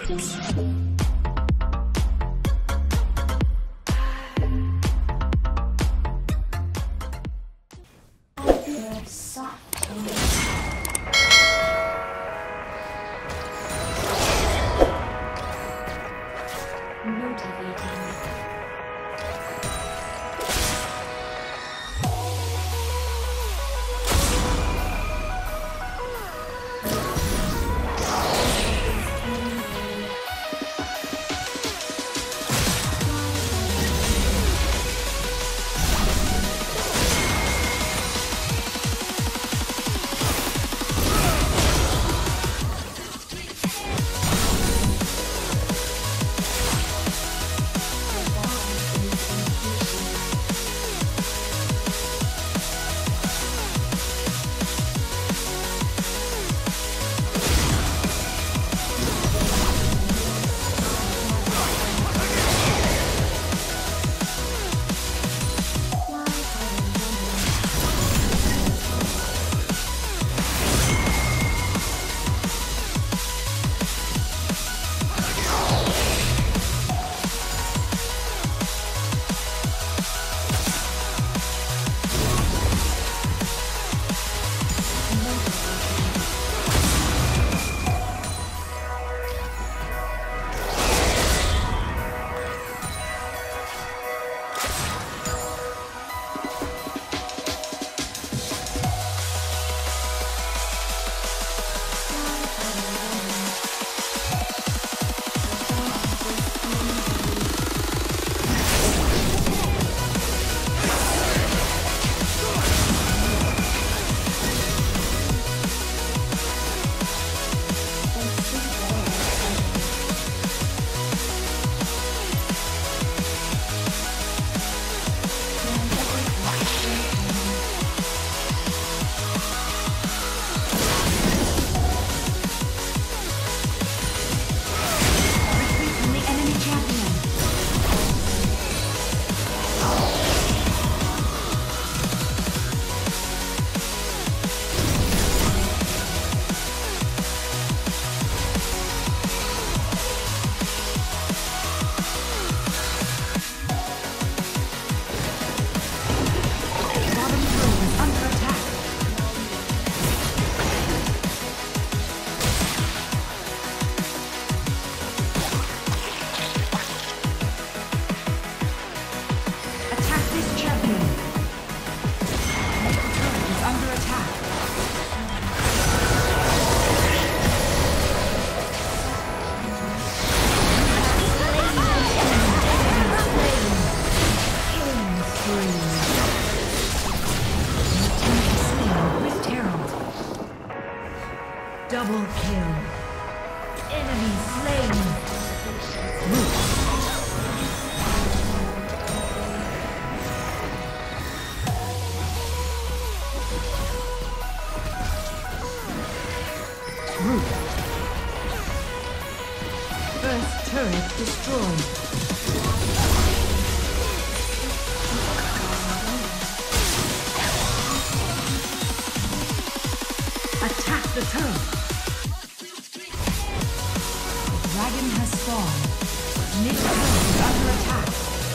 Double kill. Enemy slain. Root. Root. First turret destroyed. Attack the turret. Dragon has spawned. Mid turret is under attack.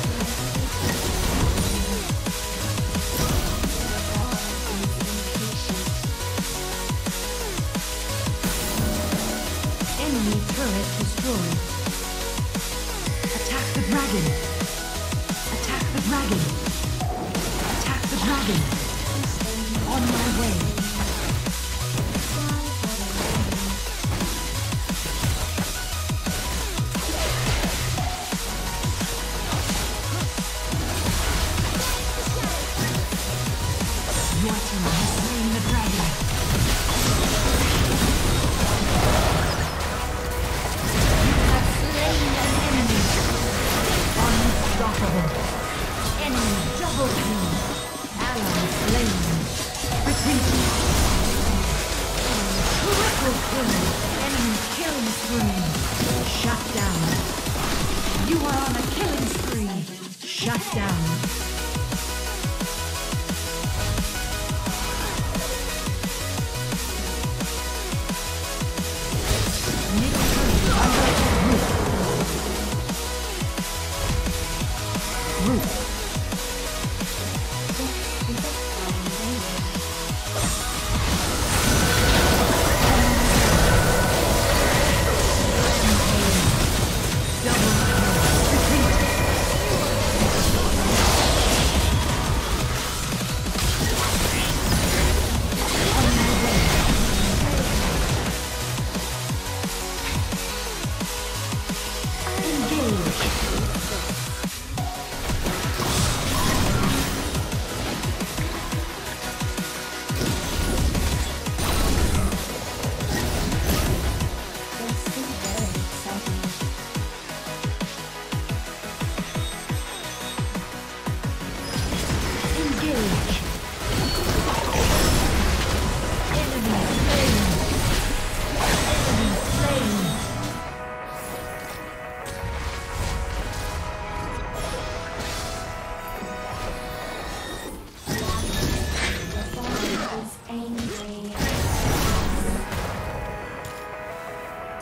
Enemy turret destroyed. Attack the dragon. Attack the dragon. Attack the dragon. On my way. Mid turret under attack.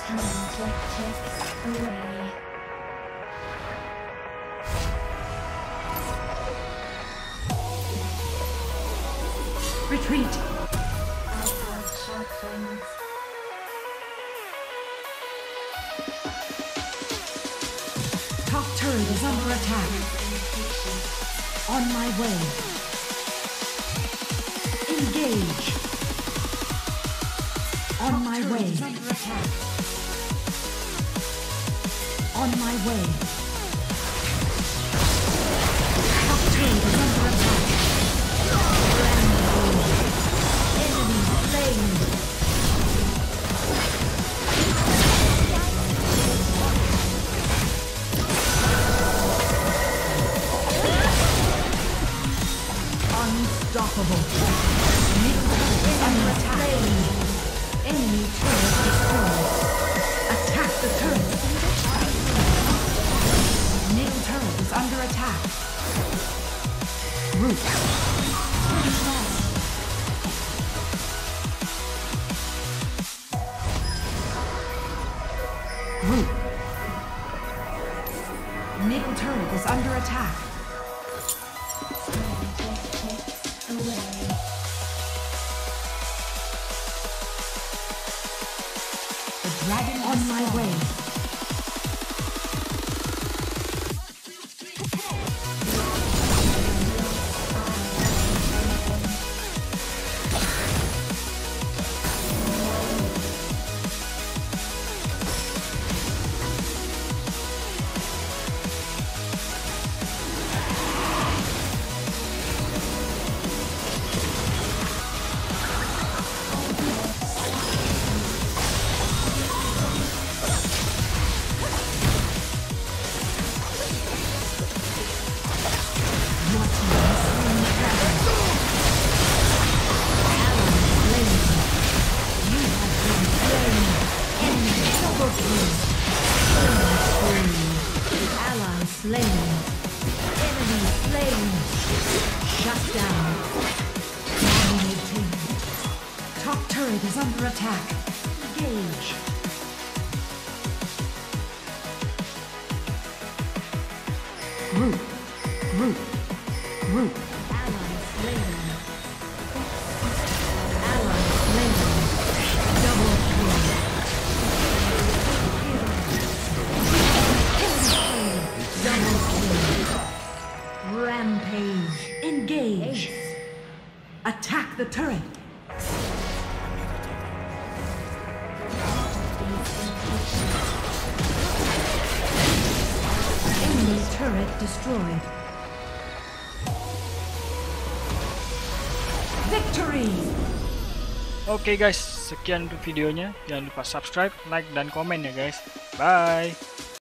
Retreat. Top turret is under attack. On my way. Engage. On my way. Under attack. On my way. Top turret is under attack. Enemy slain. Unstoppable. Middle turret is under attack. Enemy turret destroyed. Attack the turret. Middle turret is under attack. Root. Root. Middle turret is under attack. The dragon on my way. Slain. Enemy slain. Shut down. Dominating. Top turret is under attack. Engage. Group. Group. Group. Ally slain. Ally slain. Double kill. Double kill. Rampage. Engage. Attack the turret. Enemy turret destroyed. Victory. Oke guys, sekian untuk videonya. Jangan lupa subscribe, like, dan komen ya guys. Bye.